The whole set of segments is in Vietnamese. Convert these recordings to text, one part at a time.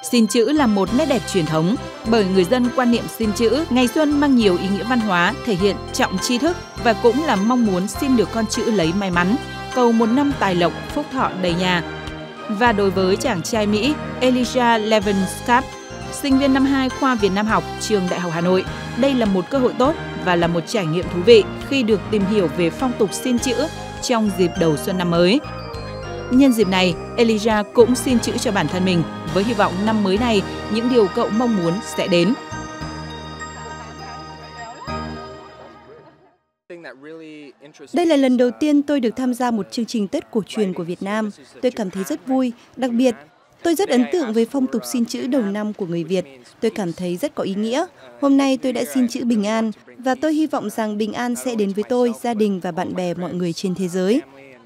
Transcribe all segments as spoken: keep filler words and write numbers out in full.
Xin chữ là một nét đẹp truyền thống, bởi người dân quan niệm xin chữ, ngày xuân mang nhiều ý nghĩa văn hóa, thể hiện trọng tri thức và cũng là mong muốn xin được con chữ lấy may mắn, cầu một năm tài lộc, phúc thọ đầy nhà. Và đối với chàng trai Mỹ Elijah Levenskat, sinh viên năm hai khoa Việt Nam học, trường Đại học Hà Nội, đây là một cơ hội tốt và là một trải nghiệm thú vị khi được tìm hiểu về phong tục xin chữ trong dịp đầu xuân năm mới. Nhân dịp này, Elijah cũng xin chữ cho bản thân mình với hy vọng năm mới này những điều cậu mong muốn sẽ đến. Đây là lần đầu tiên tôi được tham gia một chương trình Tết cổ truyền của Việt Nam. Tôi cảm thấy rất vui, đặc biệt tôi rất ấn tượng với phong tục xin chữ đầu năm của người Việt. Tôi cảm thấy rất có ý nghĩa. Hôm nay tôi đã xin chữ bình an và tôi hy vọng rằng bình an sẽ đến với tôi, gia đình và bạn bè mọi người trên thế giới.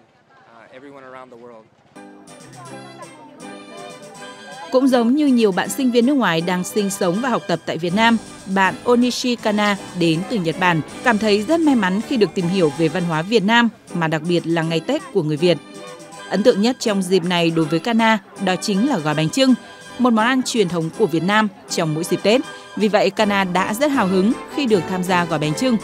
Cũng giống như nhiều bạn sinh viên nước ngoài đang sinh sống và học tập tại Việt Nam, bạn Onishi Kana đến từ Nhật Bản cảm thấy rất may mắn khi được tìm hiểu về văn hóa Việt Nam, mà đặc biệt là ngày Tết của người Việt. Ấn tượng nhất trong dịp này đối với Kana đó chính là gói bánh chưng, một món ăn truyền thống của Việt Nam trong mỗi dịp Tết. Vì vậy, Kana đã rất hào hứng khi được tham gia gói bánh chưng.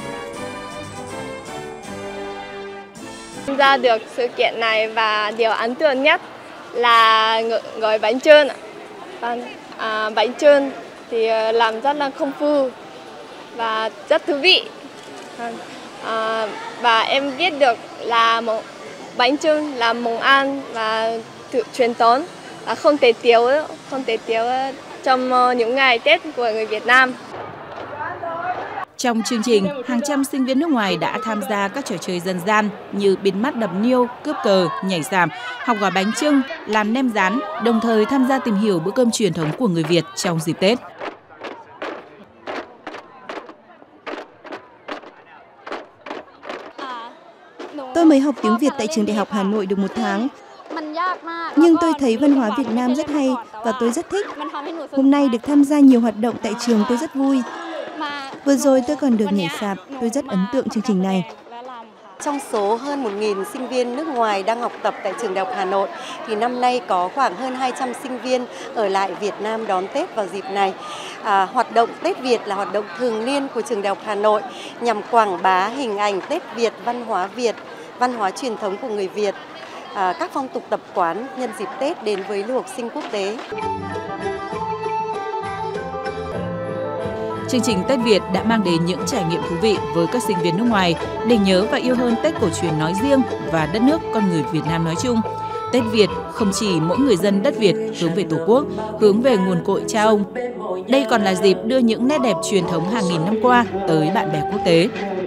Tham gia được sự kiện này và điều ấn tượng nhất là gói bánh chưng. À, bánh chưng thì làm rất là công phu và rất thú vị. À, và em biết được là một bánh chưng là món ăn và tự truyền thống và không thể thiếu không thể thiếu trong những ngày Tết của người Việt Nam. Trong chương trình, hàng trăm sinh viên nước ngoài đã tham gia các trò chơi dân gian như bịt mắt đập niêu, cướp cờ, nhảy sạp, học gói bánh chưng, làm nem rán, đồng thời tham gia tìm hiểu bữa cơm truyền thống của người Việt trong dịp Tết. Tôi mới học tiếng Việt tại trường Đại học Hà Nội được một tháng. Nhưng tôi thấy văn hóa Việt Nam rất hay và tôi rất thích. Hôm nay được tham gia nhiều hoạt động tại trường tôi rất vui. Vừa rồi tôi còn được nhảy sạp, tôi rất ấn tượng chương trình này. Trong số hơn một nghìn sinh viên nước ngoài đang học tập tại trường Đại học Hà Nội, thì năm nay có khoảng hơn hai trăm sinh viên ở lại Việt Nam đón Tết vào dịp này. À, hoạt động Tết Việt là hoạt động thường niên của trường Đại học Hà Nội nhằm quảng bá hình ảnh Tết Việt, văn hóa Việt, văn hóa truyền thống của người Việt, à, các phong tục tập quán nhân dịp Tết đến với lưu học sinh quốc tế. Chương trình Tết Việt đã mang đến những trải nghiệm thú vị với các sinh viên nước ngoài để nhớ và yêu hơn Tết cổ truyền nói riêng và đất nước con người Việt Nam nói chung. Tết Việt không chỉ mỗi người dân đất Việt hướng về Tổ quốc, hướng về nguồn cội cha ông. Đây còn là dịp đưa những nét đẹp truyền thống hàng nghìn năm qua tới bạn bè quốc tế.